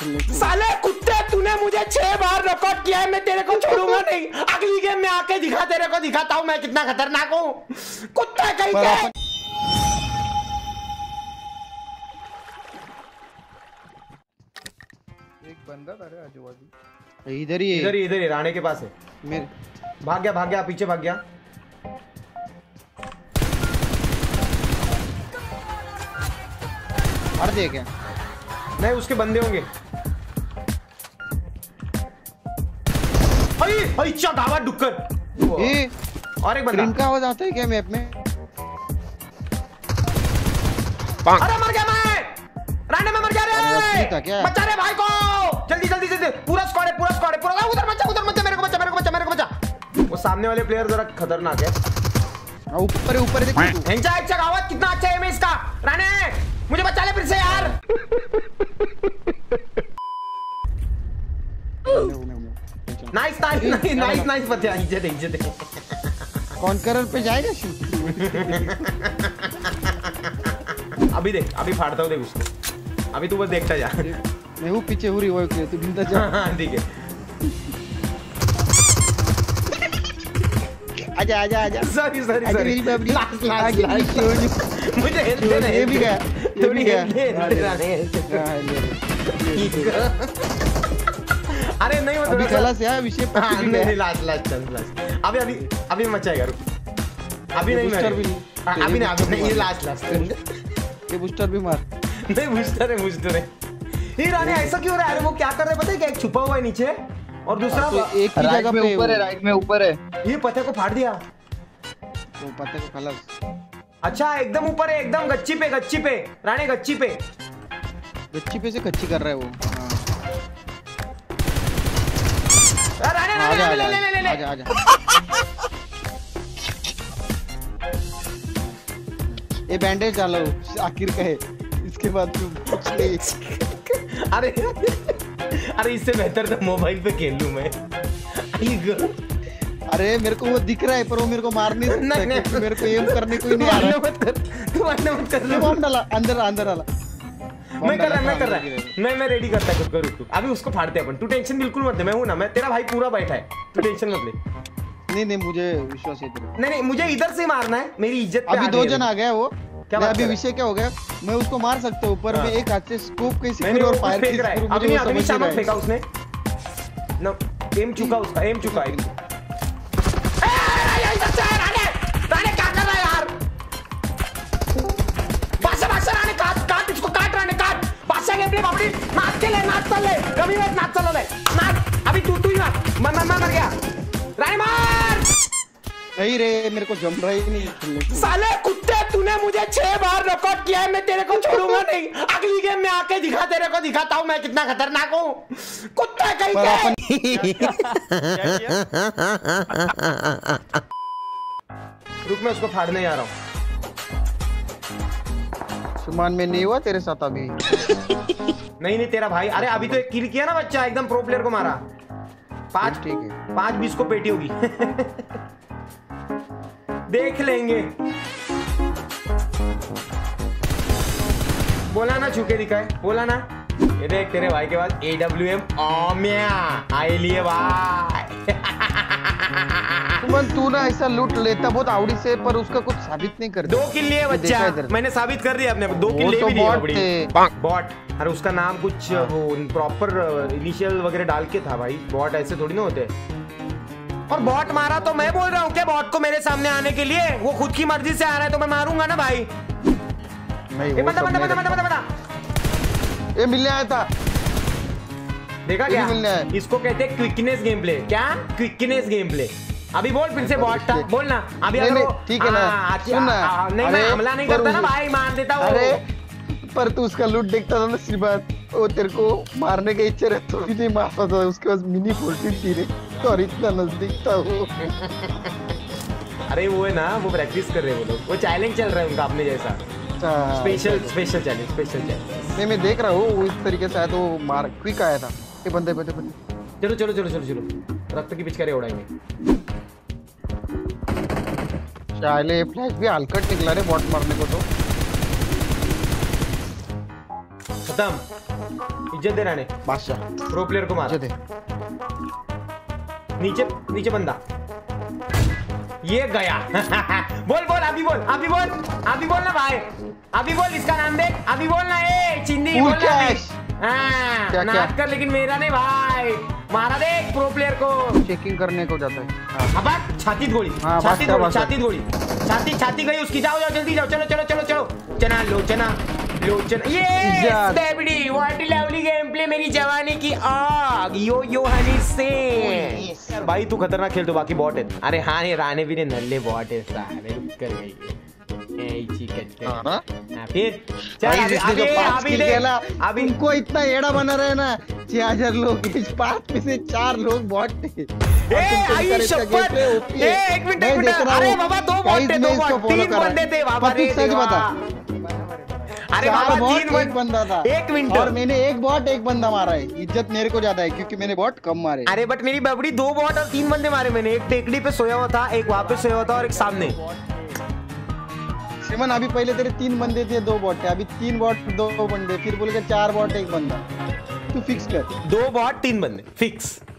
खेलने। साले कुत्ते, तूने मुझे 6 बार नॉकआउट किया है, मैं तेरे को छोड़ूंगा नहीं। अगली गेम में आके दिखा, तेरे को दिखाता हूँ मैं कितना खतरनाक हूँ। कुत्ता कहीं के। एक बंदा था रे आजू बाजू, इधर ही इधर ही राणे के पास है। मेरे भाग गया पीछे भाग गया। मार दिया क्या? नहीं, उसके बंदे होंगे। अच्छा गावा डुक्कर। ये और एक बंदा। इनका आवाज आता है क्या मैप में? अरे मर गया मैं, राणे में मर गया रे। बचा रे भाई को, जल्दी जल्दी जल्दी। पूरा स्क्वाड है, पूरा उधर बचा, मेरे को बचा। वो सामने वाले प्लेयर जरा खतरनाक है। ऊपर देख। अच्छा गावा, कितना अच्छा है इसका। राणे मुझे बचा ले फिर से यार। नाइस बचा। इज्जत है। कॉन्करर पे जाएगा अभी देख, अभी फाड़ता हूँ देख उसको। अभी तू बस देखता जा। मैं हूँ पीछे, हो रिवाइव किया, तू ढूंढता जा। हाँ ठीक है। आजा। सॉरी मेरी बाबरी। मुझे हेल्प देना। ये भी गया। अरे नहीं, वो अभी खलास यार विषय। नहीं, लास्ट। अभी मचाएगा, रुक। अभी नहीं, ये लास्ट। ये बूस्टर भी मार। नहीं, बूस्टर है। ये राणे ऐसा क्यों रहा है? अरे वो क्या कर रहे पता है क्या? एक छुपा हुआ है नीचे और दूसरा एक ही जगह पे ऊपर है, राइट में ऊपर है। ये पत्ते को फाड़ दिया। तो पत्ते को खलास। अच्छा, एकदम ऊपर है, एकदम गच्ची पे राणे, गच्ची पे से कच्ची कर रहा है वो। राणे आजा। ये बैंडेज डालो, आखिर का है, इसके बाद अरे इससे बेहतर तो मोबाइल पे खेल लूं मैं। अरे मेरे को वो दिख रहा है, पर वो मेरे को मार नहीं सकता। मेरे को एम करने कोई नहीं आ रहा। तू मत कर। बम डाला अंदर वाला। मैं कर रहा मैं रेडी करता है खुद को। अभी उसको फाड़ते हैं अपन। तू टेंशन बिल्कुल मत ले, मैं हूं ना, मैं तेरा भाई पूरा बैठा है, तू टेंशन मत ले। नहीं, मुझे विश्वास है। नहीं, मुझे इधर से मारना है, मेरी इज्जत पे। अभी 2 जन आ गया वो। क्या अभी विषय क्या हो गया? मैं उसको मार सकता हूँ, पर मैं एक हाथ से स्कोप कैसे करूं और फायर कैसे करूं? अभी निशाना फेंका उसने ना, एम चुका उसका, एम चुका है। राणे क्या कर रहा है यार? बादशाह राणे काट इसको, काट राणे काट। बादशाह गेम प्ले बापड़ी, नाच चल ले कभी मत नाच चलो ले नाच। अभी तू ही मर गया। राणे मार। नहीं रे, मेरे को जम रहा ही नहीं। साले कुत्ते, तूने मुझे 6 बार नॉकआउट किया है, मैं तेरे को छोड़ूंगा नहीं। अगली गेम में आके दिखा, तेरे को दिखाता हूँ मैं कितना खतरनाक हूँ। कुत्ता कहीं के। रुक, मैं उसको फाड़ने जा रहा हूँ। सुमान में नहीं हुआ तेरे साथ अभी? नहीं, तेरा भाई। अरे अभी तो एक किल किया ना बच्चा, एकदम प्रो प्लेयर को मारा। 5-20 को पेटी होगी। देख लेंगे। बोला ना, छुके दिखाए, बोला ना। ये देख, तेरे भाई के बाद AWM ओम्या आई लिए भाई। तू ना ऐसा लूट लेता बहुत आवड़ी से, पर उसका कुछ साबित नहीं कर। 2 किल लिए बच्चा, मैंने साबित कर दिया अपने। 2 किल ले भी दिए। बॉट। अरे उसका नाम कुछ वो प्रॉपर इनिशियल वगैरह डाल के था भाई। बॉट ऐसे थोड़ी ना होते। और बॉट मारा तो मैं बोल रहा हूँ क्या बॉट को मेरे सामने आने के लिए? वो खुद की मर्जी से आ रहा है तो मैं मारूंगा ना भाई। बता। ये मिलने आया था। देखा क्या? इसको कहते हैं क्विकनेस गेम प्ले। क्या क्विकनेस गेम प्ले? अभी बोल फिर से बॉट था, बोल ना अभी। ठीक है ना, सुन ना। नहीं, मैं हमला नहीं करता ना भाई, मार देता हूँ। अरे पर तू उसका लूट देखता था ना, सिर्फ बात वो तेरे को मारने का इच्छा रहता तो भी नहीं मारता था। उसके पास मिनी 14 थी रे, और इतना नजदीक था वो। अरे वो है ना, वो प्रैक्टिस कर रहे हैं वो लोग, वो चैलेंज चल रहा है उनका अपने जैसा। Special challenge. नहीं, मैं देख रहा हूँ इस तरीके से आया तो मार क्विक आया था। ये बंदे चलो रक्त की पिचकारी उड़ाएंगे। चाले फ्लैश भी हलकट निकला रे बॉट मारने को तो। खत्म। इज्जत दे राणे। बादशाह प्रो प्लेयर को मार। इज्जत है। नीचे नीचे बंदा, ये गया। बोल बोल अभी बोल, अभी बोल, अभी बोल ना भाई, अभी बोल, इसका नाम देख, अभी बोल ना। ए चिंदी बोल ना अभी। हाँ नाच कर, लेकिन मेरा नहीं भाई, मारा देख प्रो प्लेयर को। चेकिंग करने को जाता है। अब छाती गोली, छाती गोली, छाती गोली, छाती छाती गई उसकी। जाओ जाओ जल्दी जाओ, चलो चलो चलो चलो। चना लोचना लोचना, ये baby what lovely game play, मेरी जवानी की आग। यो यो हनी से भाई तू खतरनाक खेल, तो बाकी बॉट है। अरे हाँ ये राणे भी ने नल्ले बॉट है साले, रुक कर गई फिर अभी इनको इतना एड़ा बना रहे ना। 6000 लोग, 5 में से 4 लोग बॉट थे। एक मिनट, अरे बाबा 2 बॉट थे, 2 बॉट, 3 बंदे थे बाबा। सच बता, अरे बाबा 3 एक बंदा था। 1 मिनट, और मैंने 1 बॉट 1 बंदा मारा है। इज्जत मेरे को ज्यादा है क्योंकि मैंने बॉट कम मारे। अरे बट मेरी बबड़ी 2 बॉट और 3 बंदे मारे मैंने। एक टेकड़ी पे सोया हुआ था, एक वहां पे सोया हुआ था, और एक सामने। सिमन अभी पहले तेरे 3 बंदे थे, 2 बॉट थे। अभी 3 बॉट 2 बंदे, फिर बोलेगा 4 बॉट 1 बंदा। तू फिक्स कर, 2 बॉट 3 बंदे फिक्स।